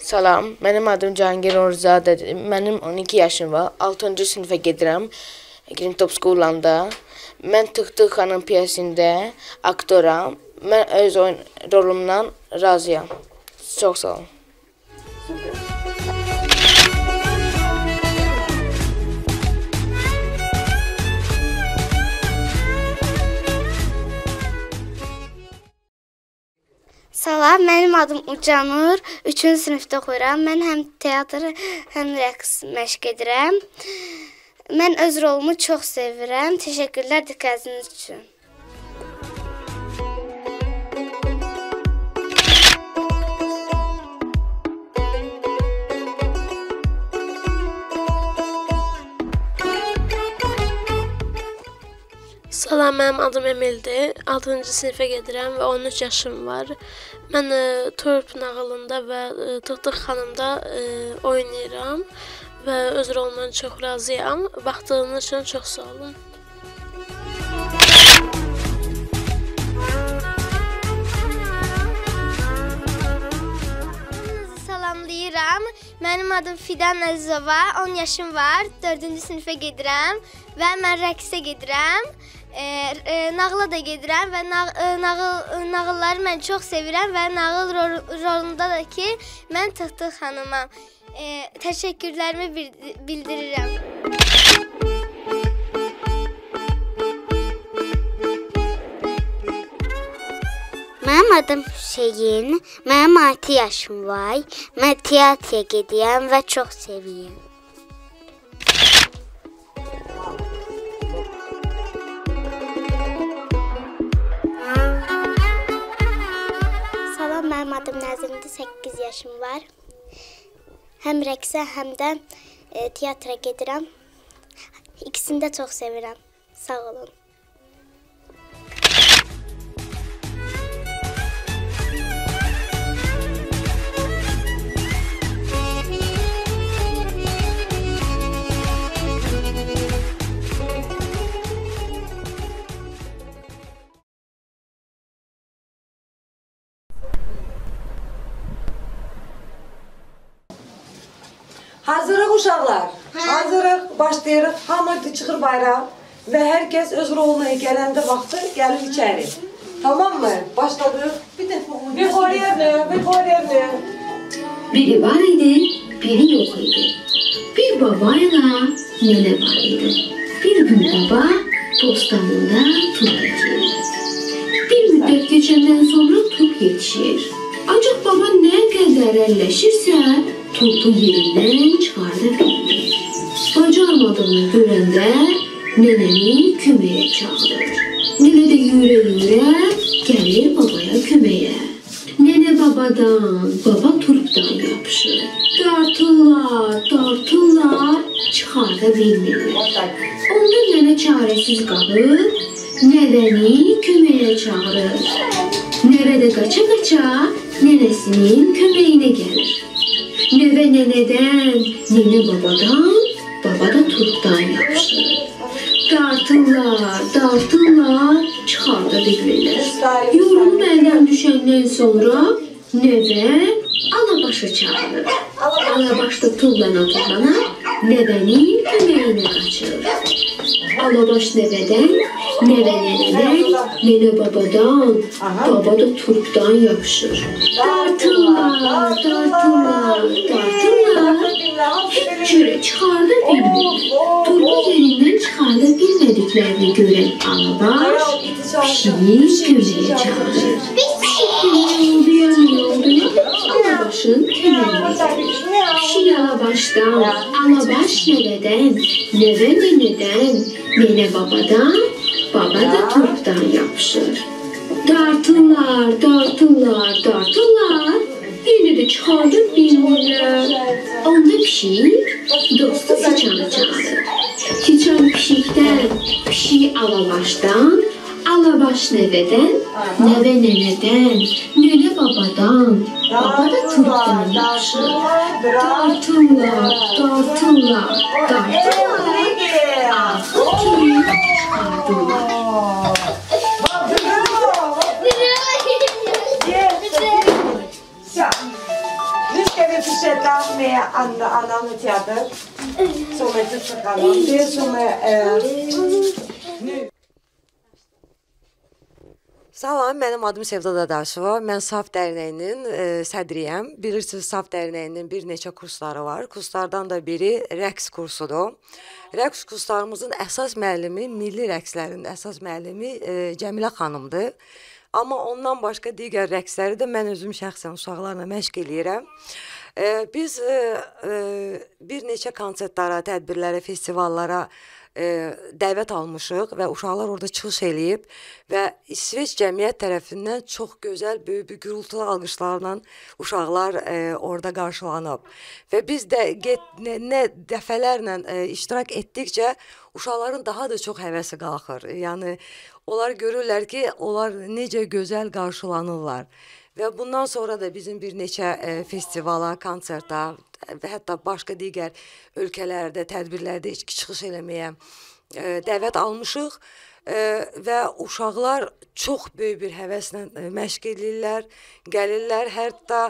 Salam, mənim adım Cahangir Orzadədir. Mənim 12 yaşım var. 6-cı sinifə gedirəm. Top skolanda. Mən Tıxtıq xanım piyesində aktoram. Mən öz oyun rolumdan razıyam. Çox sağ olun. Salam, mənim adım Ucanur. 3-cü sinifdə oxuyuram. Mən həm teatr, həm rəqs məşq edirəm. Mən öz rolumu çox sevirəm. Təşəkkürlər diqqətiniz üçün. Salam, mənim adım Emildir. 6-cı sinifə gedirəm və 13 yaşım var. Mən Turp nağılında və Tıxtıq xanımda oynayıram və öz rolumdan çox razıyam. Baxdığınız üçün çox sağ olun. Salamlayıram. Mənim adım Fidan Əzizova. 10 yaşım var. 4-cü sinifə gedirəm və mən rəqsə gedirəm. Nağıla da gedirəm və nağılları mən çox sevirəm və nağıl rolunda da ki, mən Tıxtıq xanımam. Təşəkkürlərimi bildirirəm. Mənim adım Hüseyin, mənim 6 yaşım var. Mən teatraya gedirəm və çox sevirəm. Salam, mənim adım Nəzimdir, 8 yaşım var. Həm rəqsə, həm də teatra gedirəm. İkisini də çox sevirəm. Sağ olun. Hazırıq uşaqlar. Hazırıq, başlayırıq. Hamı çıxır bayrağa və hər kəs öz roluna gələndə vaxtı gəlir içəri. Tamam mı? Başladıq. Bir korerini. Biri var idi, biri yox idi. Bir babayla nənə var idi. Bir gün baba bostanında turp əkir. Bir müddət keçəndən sonra turp yetişir. Ancaq baba nə qədər əlləşirsə, turpu yerindən çıxarda bilmir. Bacarmadığını görəndə nənəni köməyə çağırır. Nənə də yürə-yürə gəlir babaya köməyə. Nənə babadan, baba turpdan yapışır. Dartırlar, çıxarda bilmirlər. Onda nənə çarəsiz qalır, nəvəni köməyə çağırır. Nəvə də qaça-qaça nənəsinin köməyinə gəlir. Nəvə nənədən, nənə babadan, baba da turpdan yapışır. Dartırlar, çıxarda bilmirlər. Yorulub əldən düşəndən sonra nəvə Alabaşı çağırır. Alabaş da tullana nəvənin köməyinə qaçır. Alabaş nəvədən, nəvə nənədən, nənə babadan, baba da turpdan yapışır. Dartırlar, heç cürə çıxarda bilmir. Turpu yerindən çıxarda bilmədiklərini görən Alabaş pişiyi köməyə çağırır. Alabaşın köməyinə gəlir. Pişik Alabaşdan, Alabaş nəvədən, nəvə nənədən, nənə babadan, baba da turpdan yapışır. Dartırlar, yenə də çıxarda bilmirlər. Onda pişik dostu Siçanı çağırır. Siçan pişikdən, pişik Alabaşdan, Alabaş nəvədən, nəvə nənədən, nənə babadan, baba da turpdan yapışır. Dartırlar, axır ki çıxardılar. Anamı tiyatr. Sonra çıkalım. Bir sonra... Salam, mənim adım Sevda Dadaşova. Mən Saf Dərnəyinin sədriyəm. Bilirsiniz, Saf Dərnəyinin bir neçə kursları var. Kurslardan da biri rəqs kursudur. Rəqs kurslarımızın əsas müəllimi, milli rəqslərin əsas müəllimi Cəmilə xanımdır. Amma ondan başqa digər rəqsləri də mən özüm şəxsən uşaqlarla məşq eləyirəm. Biz bir neçə konsertlara, tədbirlərə, festivallara dəvət almışıq və uşaqlar orada çıxış eləyib və İsveç cəmiyyət tərəfindən çox gözəl, böyük bir gürültülü alqışlarla uşaqlar orada qarşılanıb. Və biz də dəfələrlə iştirak etdikcə uşaqların daha da çox həvəsi qalxır. Yəni, onlar görürlər ki, onlar necə gözəl qarşılanırlar. Və bundan sonra da bizim bir neçə festivala, konserta və hətta başqa digər ölkələrdə, tədbirlərdə çıxış eləməyə dəvət almışıq və uşaqlar çox böyük bir həvəslə məşq edirlər, gəlirlər. Hətta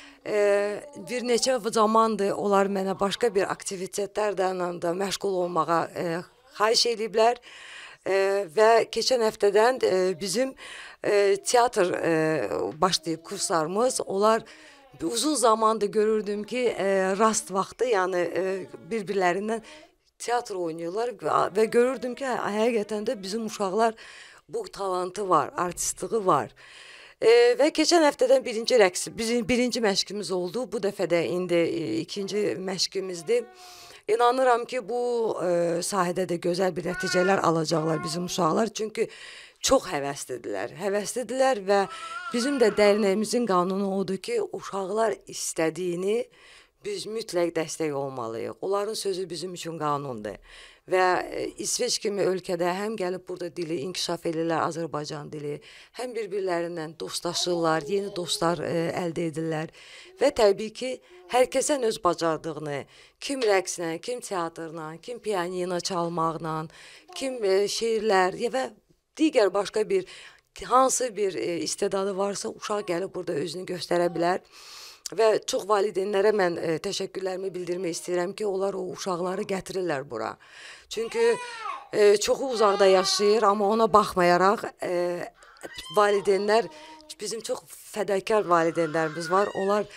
bir neçə zamandır onlar mənə başqa bir aktivitetlərlə də məşğul olmağa xahiş ediblər. Və keçən həftədən bizim teatr başlayıb kurslarımız. Onlar uzun zamandır görürdüm ki, rast vaxtı, yəni bir-birlərindən teatr oynayırlar və görürdüm ki, həqiqətən də bizim uşaqlar bu talantı var, artistliği var. Və keçən həftədən birinci məşqimiz oldu. Bu dəfə də indi ikinci məşqimizdir. İnanıram ki, bu sahədə də gözəl bir nəticələr alacaqlar bizim uşaqlar. Çünki çox həvəslidirlər və bizim də dərnəyimizin qanunu odur ki, uşaqlar istədiyini biz mütləq dəstək olmalıyıq. Onların sözü bizim üçün qanundur. Və İsveç kimi ölkədə həm gəlib burada dili inkişaf edirlər, Azərbaycan dili, həm bir-birlərindən dostlaşırlar, yeni dostlar əldə edirlər. Və təbii ki, hər kəsən öz bacardığını, kim rəqslə, kim teatrla, kim pianino çalmaqla, kim şeirlər və digər başqa bir, hansı bir istedadı varsa, uşaq gəlib burada özünü göstərə bilər. Və çox valideynlərə mən təşəkkürlərimi bildirmək istəyirəm ki, onlar o uşaqları gətirirlər bura. Çünki çoxu uzaqda yaşayır, amma ona baxmayaraq valideynlər, bizim çox fədakar valideynlərimiz var. Onlar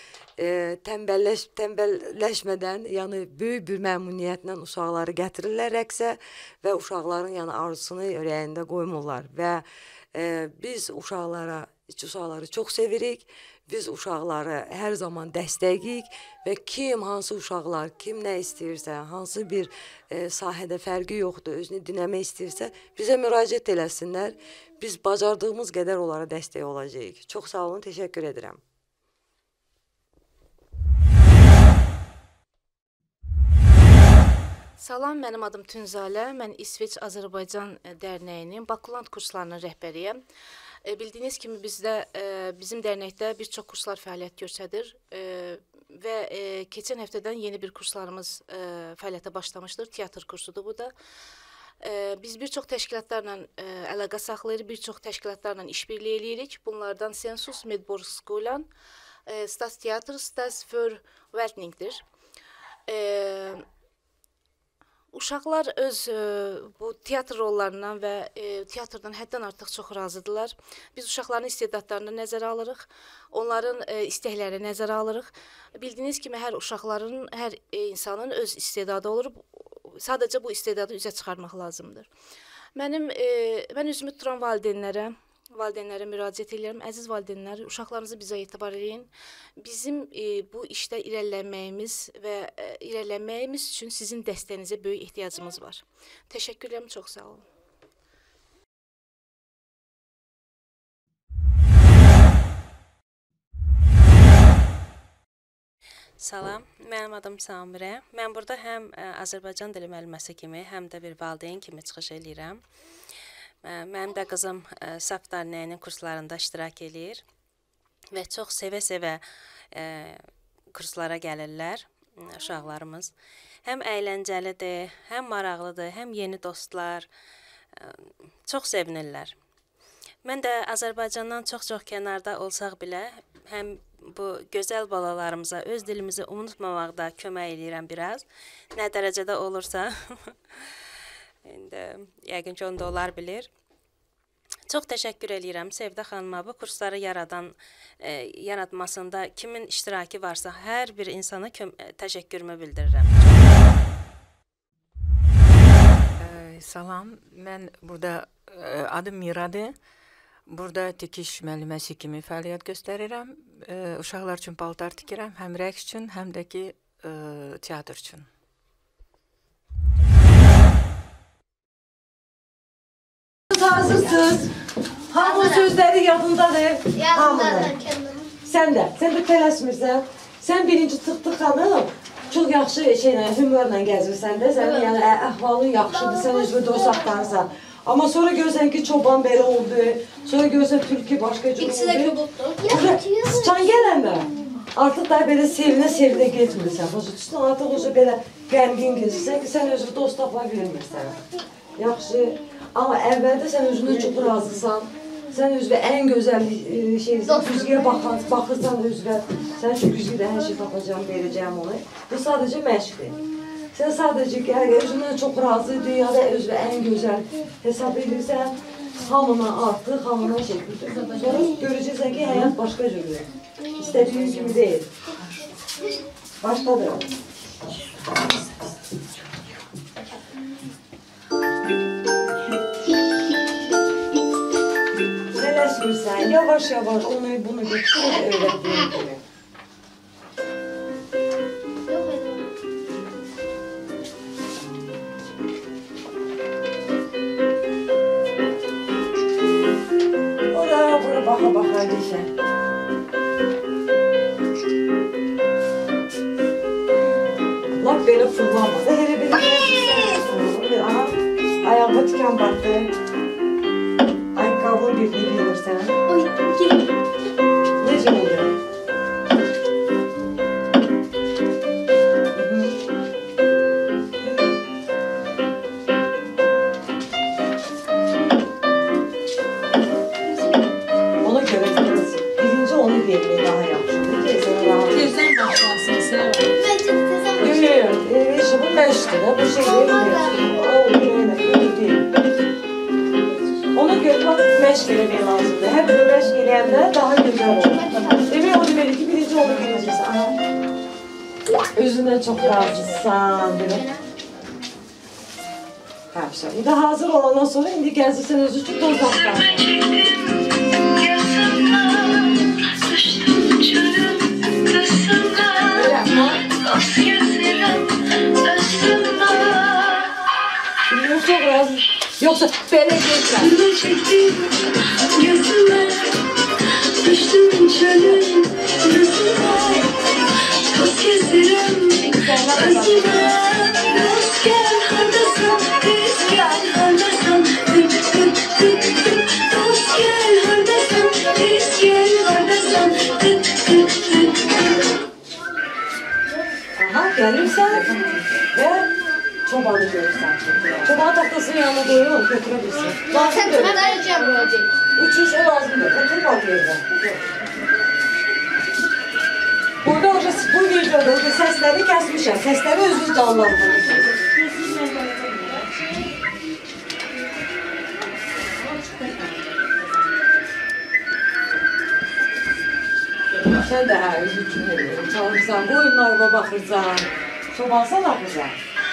tənbəlləşmədən, yəni böyük bir məmnuniyyətlə uşaqları gətirirlər rəqsə və uşaqların arzusunu ürəyində qoymurlar. Və biz uşaqları çox sevirik. Biz uşaqları hər zaman dəstəkləyik və hansı uşaqlar, kim nə istəyirsə, hansı bir sahədə fərqi yoxdur, özünü dinləmək istəyirsə, bizə müraciət eləsinlər. Biz bacardığımız qədər onlara dəstək olacağıq. Çox sağ olun, təşəkkür edirəm. Salam, mənim adım Tünzalə. Mən İsveç Azərbaycan Dərnəyinin Bakuland kurslarının rəhbəriyəm. Bildiyiniz kimi bizim dərnəkdə bir çox kurslar fəaliyyət göstərir və keçən həftədən yeni bir kurslarımız fəaliyyətə başlamışdır. Teatr kursudur bu da. Biz bir çox təşkilatlarla əlaqə saxlayırıq, bir çox təşkilatlarla işbirliyi eləyirik. Bunlardan Sensus Medborgskolan, Stas Teatr, Stas Förvaltningdir. Uşaqlar öz bu teatr rollarından və teatrdan həddən artıq çox razıdırlar. Biz uşaqların istedadlarını nəzərə alırıq, onların istəklərini nəzərə alırıq. Bildiyiniz kimi hər uşaqların, hər insanın öz istedadı olur. Sadəcə bu istedadı üzə çıxarmaq lazımdır. Mən üzümü tuturan valideynlərə müraciət edirəm. Əziz valideynlər, uşaqlarınızı bizə etibar edin. Bizim bu işdə irəlilənməyimiz üçün sizin dəstəyinizə böyük ehtiyacımız var. Təşəkkür edirəm, çox sağ olun. Salam, mənim adım Samirə. Mən burada həm Azərbaycan dili müəlliməsi kimi, həm də bir valideyn kimi çıxış edirəm. Mənim də qızım Saf Dərnəyinin kurslarında iştirak edir və çox sevə-sevə kurslara gəlirlər uşaqlarımız. Həm əyləncəlidir, həm maraqlıdır, həm yeni dostlar, çox sevinirlər. Mən də Azərbaycandan çox-çox kənarda olsaq belə, həm bu gözəl balalarımıza öz dilimizi unutmamaqda kömək eləyirəm biraz. Nə dərəcədə olursa. İndi yəqin ki, onu da onlar bilir. Çox təşəkkür eləyirəm Sevdə xanıma bu kursları yaratmasında kimin iştirakı varsa hər bir insana təşəkkürümü bildirirəm. Salam, mən burada adım Miradır. Burada tikiş müəlliməsi kimi fəaliyyət göstərirəm. Uşaqlar üçün paltar tikirəm, həm rəqs üçün, həm də ki teatr üçün. Hazırsınız. Hamının sözləri yadındadır. Hamının. Sən də tələsmirsən. Sən birinci Tıktı xanım çox yaxşı hümörlə gəzirsən də. Sənin yəni əhvalın yaxşıdır, sən özünü dost axtarırsan. Amma sonra görürsən ki, çoban belə oldu. Sonra görürsən türkü başqa cür oldu. İkisi də kobuddur. Sıçan gələndə artıq daha belə sevinə getmirsən. Artıq özü belə qəmgin gezirsən ki, sən özünü dost tapa bilmirsən. Yaxşı. Amma əvvəldə sən özünü çox razısan. Sən özünə ən gözəl şeysən, güzgəyə baxırsan özünə. Sən üçün güzgədə hər şey tapacağım, verəcəyim onu. Bu sadəcə məşqdir. Sən sadəcə özündən çox razı, dünyada özünə ən gözəl hesab edirsən. Hamına artıq, hamına şəkildir. Sonra görəcəksən ki, həyat başqa cürdür. İstədiyin kimi deyil. Başqadır. Nələşmirsən, yavaş-yavaş onu bunu götürür, öyrətdiyin kimi. Bura baxa geçən. Lap belə fırlanmadı. Elə belə aha, ayağıma tikan battı. Ayaqqabının birini bilirsən. Oy, gelin. Necə oldu? Ona görə biraz birinci onu vermək daha yaxşıdır. Tezdən başlasın, sevə. Bence tezden Yox, işi bu məşqdir. Bu şey deyil. Ona görə məşq eləmək lazımdır. Hər bir məşq eləyəndə daha gözəl olur. Demək onu verir ki, birinci onu biləcəksən. Özündən çox razısan. Həmişə. İndi hazır olandan sonra indi gəzirsən özü üçün dozaqdan. Çok razı. Yoksa böyle geçer. Aha, gelirsen ve çobanı görürsen. Çoban tahtasının yanına koyuyor, götürebilirsin. Sen tutmayacağım olacak. Uçuş o lazımdır. Otur bak yerden. Burada hoca bu videoda hoca sesleri kesmişler. Sesleri özünüz canlandırmışsınız. Sen de her özü için çalışırsan, koyunlarına bakırsan, çobansan akırsan.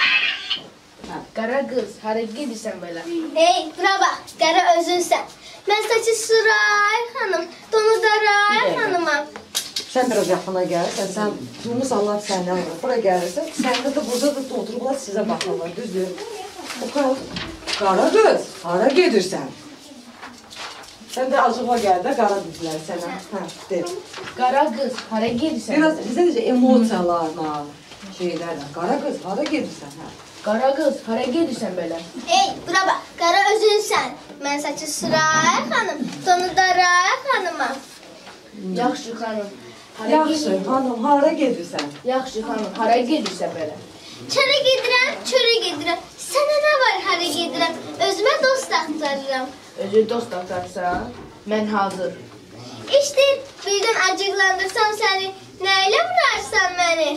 Qara qız, hara gedirsən belə? Hey, bura bak, qara özünsən. Mən saçı Suray xanım, donu da Ray xanımam. Sen biraz yaxına gəlirsən, sən Tumus Allah səni alır. Bura gəlirsən, sən də burada da oturublar sizə baxırlar, düzdür? O qara qız, hara gedirsən? Sən də acığa gəl də qara dedilər sənə. Hə, de. Qara qız, hara gedirsən? Biraz bizə necə emosiyalarla, şeylərlə. Qara qız, hara gedirsən? Hə. Qara qız, hara gedirsən belə? Hey, bura bak, qara özünsən. Mən saçı Suray xanım, donu da Ray xanımam. Yaxşı xanım. Yaxşı, xanım, hara gedirsən? Yaxşı xanım, hara gedirsən belə? Çörə gedirəm, çörə gedirəm. Sənə nə var hara gedirəm? Özümə dost axtarıram. Özü dost axtarsan, mən hazır. İşte birdən acıqlandırsam səni, nə ilə vurarsan məni?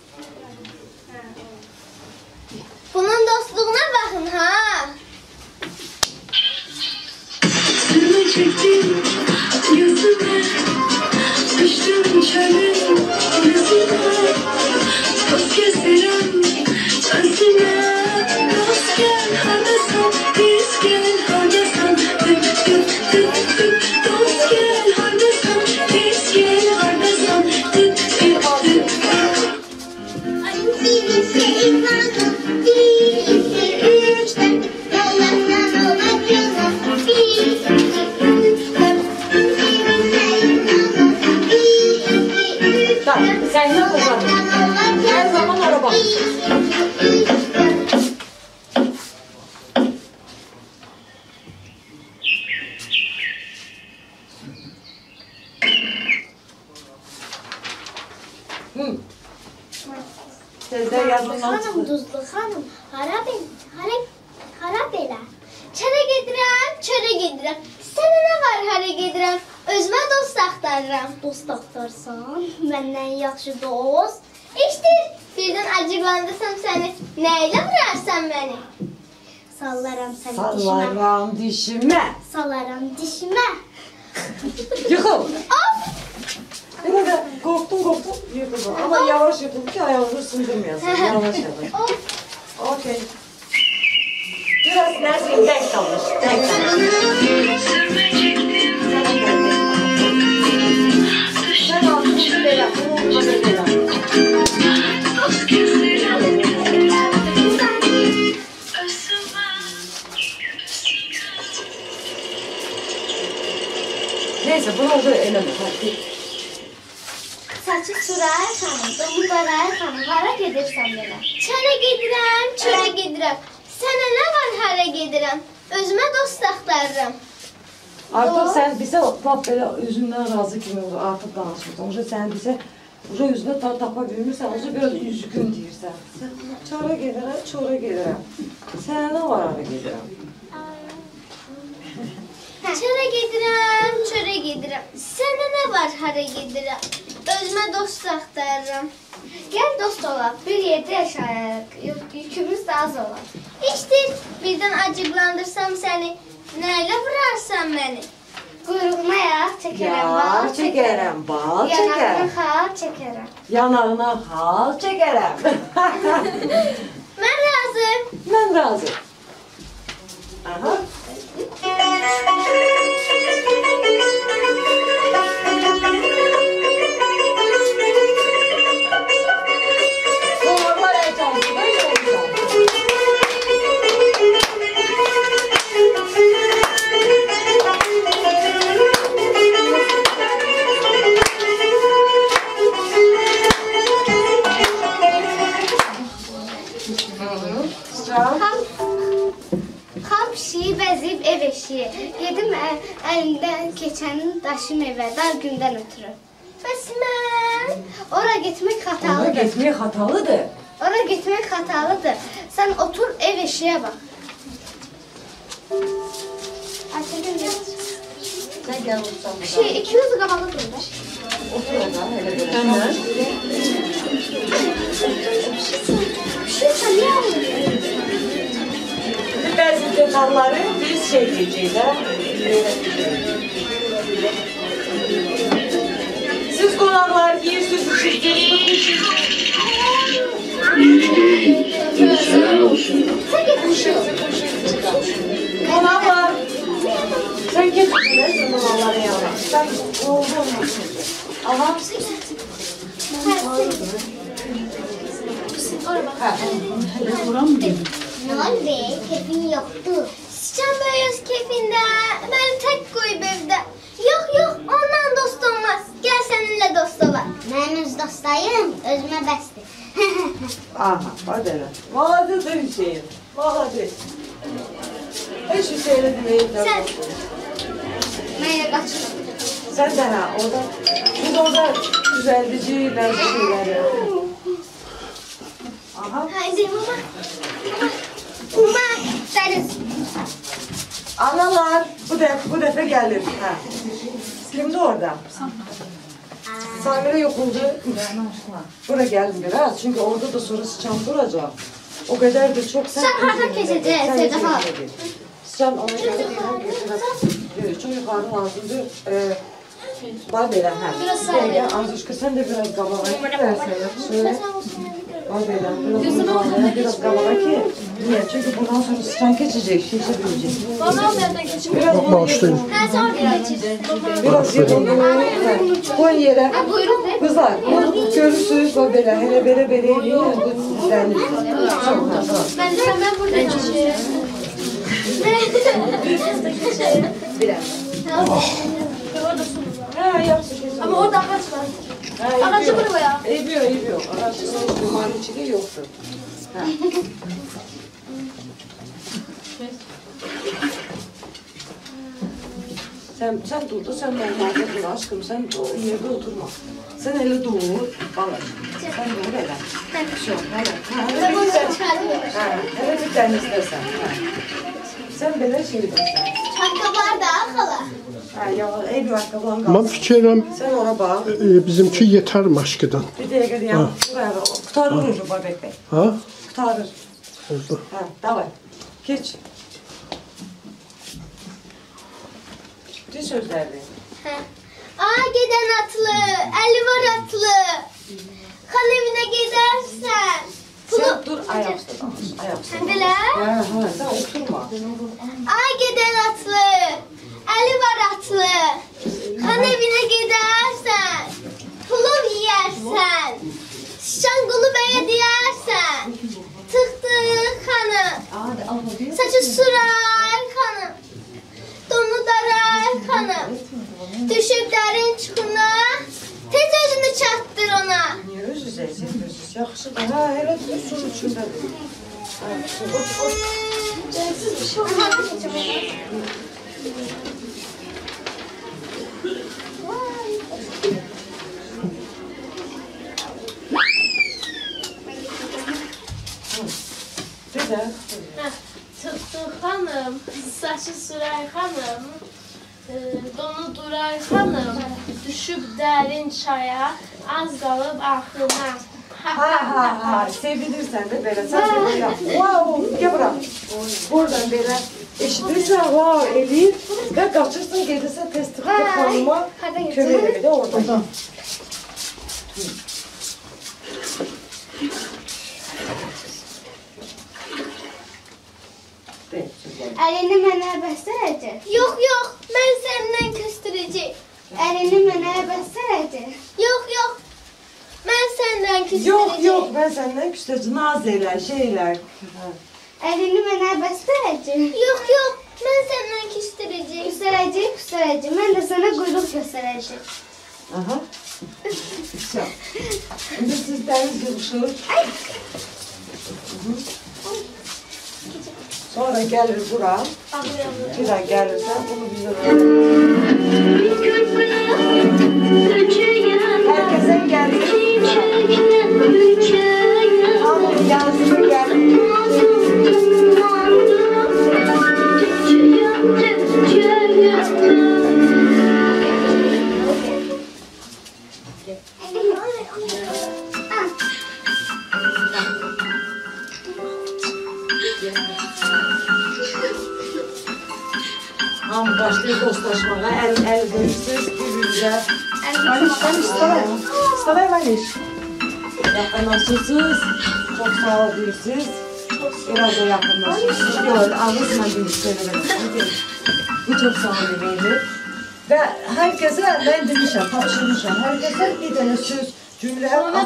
Bunun dostluğuna baxın, ha? Sırma çektim yüzüme, düştüm çölün yüzüne, toz keserim özüme, dost gel hardasan, biz gel hardasan, tık tık tık tık, dost gel hardasan, biz gel hardasan, tık tık tık tık. Birisi imanım, birisi üçten, yollarından olacağım, birisi üçten, Tamam, sen ne yapacaksın? Her zaman araba. Sezler yazından çıktı. Xanım, Duzlu xanım, hara belə? Çərə gedirəm, çörə gedirəm. Sənə nə var, hara gedirəm? Özümə dost axtarıram. Dost axtarsan, məndən yaxşı dost. İşte, birdən acıqlandırsam səni, nə ilə vurarsan məni? Sallaram səni dişimə. Sallaram dişime. Sallaram dişimə. Yıkıl. Of! Yine de korktun yıkıldı. Ama yavaş yıkıldı ki ayağını sındırmayasın. Yavaş yavaş. Of! Okey. Biraz Nesrin denk kalmış. Denk kalmış. Sen altın şuraya. Bunu şuraya. Neyse bunu orada eleme. Saçı Suraya xanım, Domuzaraya xanım, hara gedirsən belə? Çərə gedirəm, çörə gedirəm. Sənə nə var, hara gedirəm? Özümə dost axtarıram. Artık sen bize bak böyle yüzünden razı kimi olur. Artık danışmıyorsun. Oca sen bize oca yüzüne tapa bilmirsen, oca biraz üzgün deyirsən. Sen çora gedirəm. Sənə nə var hara gedirəm? Çərə gedirəm, çörə gedirəm. Sənə nə var, hara gedirəm? Özümə dost axtarıram. Gəl dost olaq, bir yerdə yaşayarıq. Yükümüz də az olar. İşte, birdən acıqlandırsam səni, nə ilə vurarsan məni? Quyruğuma yağ çəkərəm, bal çəkərəm. Bal çəkərəm. Yanağına xal çəkərəm. Yanağına hal çəkərəm. Mən razı. Mən razı. Aha. Sonralar heyecanlı, böyle olacak. Xal pişiyi bəziyib ev eşiyi. Gedim əlimdən keçənin daşım evə, dar gündən ötürü. Bəs mən ora getmək Ona xatalıdır. getmək xatalıdır. Ora getmək xatalıdır. Sən otur ev eşiyə bax. Ayşəgül gəl. Sen gel otursan. 200 qabağı durmuş. Otur orada, hele böyle. Hemen. Bir şey sən niyə almıyorsun? Bəzi detalları biz şey diyeceğiz ha. Siz konaklar yiyirsiniz, içirsiniz. Sən get uşaq. Konaklar. Sen git buraya, konakların yanına. Sen oldu olmasın. Aha. Nol Bey, keyfin yoktu. Sıçan böyüz keyfində, məni tək qoyub evdə. Yox, ondan dost olmaz. Gəl səninlə dost olaq. Mən öz dostayım, özümə bəsdir. Aha, hadi elə. Maladır Hüseyin. Maladır. Hiç Hüseyin'e demeyin. Sən mənə qaçırım. Sen de ha, orada, biz orada düzeltici bazı şeyleri. Aha. Haydi mama. Mama, deriz. Analar bu defa gelir. Ha. Kimdi orada? Samire yok oldu. Buraya geldim biraz. Çünkü orada da soru sıçan duracak. O kadar da çok sen keseceğiz. Sen ona göre değil. Çok yukarı lazımdı. Var böyle ha. Biraz Anzuşka sen de biraz kabağa versene. Şöyle. Var böyle. Biraz kabağa ki. Niye? Çünkü bundan sonra sıçan geçecek. Şişebilecek. Biraz bunu geçin. Biraz yedin. Koy yere. Kızlar. Görürsünüz o böyle. Hele böyle değil. Bu düzenli. Ben buradan geçeyim. Biraz. Ha yapsın. Ama orada ağaç var. Ağacı buraya. Eğiliyor. Ağaçın dumanın içinde yoktu. Ha. Sen durdu, sen normalde dur aşkım. Sen o yerde oturma. Sen hele dur. Bana. Sen dur hele. Şu, hele. Hele bir tane istersen. Sen böyle şey dersen. Ayakkabılar da hala. Ha ya, ey bir ayakkabılan kalsın. Mən fikirəm Sen ora bak. bizimki yetər maşqıdan. Bir dəqiqə deyəm. Buraya kurtarır ucu Babek Bey. Ha? Kurtarır. Oldu. Ha, davay. Geç. Ciddi sözlerdi. Aa giden atlı, eli var atlı. Kan evine gidersen. Sen dur ayakta danış. Ayakta. Sen bile. Ha, sen oturma. Aa giden atlı, eli var atlı. Kan evine gidersen. Pulum yiyersen. Şangulu beye diyersen. Tıktı kanı. Saçı sürer kanı. Donu darar kanı. Düşüp derin çukuna. Tez özünü çattır ona. Niye özüzeysin? Özüz yaxşı da. Ha, hele dursun içindedir. Dede. Tıktı hanım, saçı sürer hanım, donu durar hanım, düşüp derin çaya, az kalıp aklına. Ha. Sevinirsen de böyle. Sen de böyle yap. Wow, gel bırak. Buradan böyle eşitirsen wow eleyip ve kaçırsın gelirse testikli hanıma kömeği de orada. Elini mənə bəstərəcək. Yox, mən səndən küstürəcək. Elini mənə bəstərəcək. Yox, mən səndən küstürəcək. Yok, ben senden küstürücü naz eyler, şeyler. Elini mənə bəstərəcək. Yox, mən səndən küstürəcək. Küstürəcək. Mən də sənə quyruq göstərəcək. Aha. Şimdi sizleriniz yılışır. Sonra gelir bura. Bir daha gelirsen bunu bize herkese gelir. Hamur yansın gelir. Hamur başlıyor dostlaşmaya, el görürsünüz birbirinize. Stavay Vaniş. Yakınlaşırsınız, çok sağ ol diyorsunuz. Biraz da yakınlaşırsınız. Yok, anlatma demişlerim. Bu çok sağ ol demeydi. Ve herkese ben demişim, tapşırmışım. Herkese bir tane söz, cümle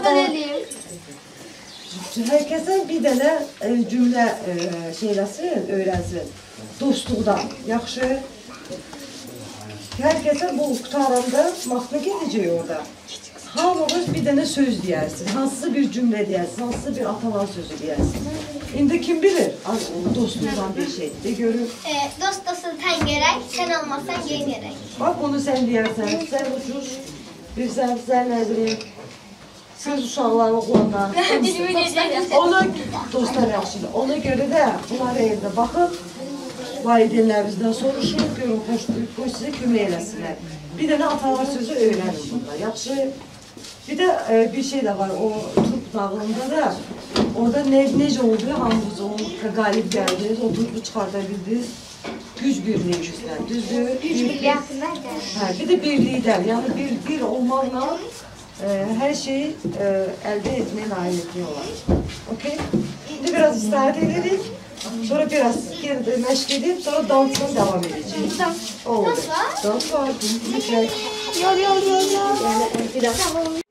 herkese bir tane cümle şeylesin, öğrensin. Dostluqdan, yaxşı. Herkese bu qutaranda mahnı gedəcək orada. Hamınız bir dənə söz deyərsiniz, hansısa bir cümlə deyərsiniz, hansısa bir atalar sözü deyərsiniz. İndi kim bilir? Dostluqdan bir şey. De görün. Dost dostun ten gerek, sen olmazsan gen gerek. Bak bunu sen deyərsən, sen ucuz. Bir sen nəzrin. Siz uşaqlar, oğlanlar. Ona dostlar yaxşıdır. Ona görə də bunları evdə baxıb, valideynlərimizdən soruşun, görün, qoy sizə kömək eləsinlər. Bir dənə atalar sözü öyrənin burada. Yaxşı. Bir də bir şey də var. O turp nağılında da orada necə oldu, hamınız o qalib gəldiniz, o turpu çıxarda bildiniz. Güc birliyinizlə, düzdür? Güc birliyi haqqında Hə, bir də birlikdən, yəni bir olmaqla hər şeyi əldə etməyə nailiyyətli olar. Okey? İndi biraz istirahat edirik. Sonra biraz məşq edib, sonra dansdan devam edeceğiz. Dans var? Dans var. Yol. Yani bir dakika.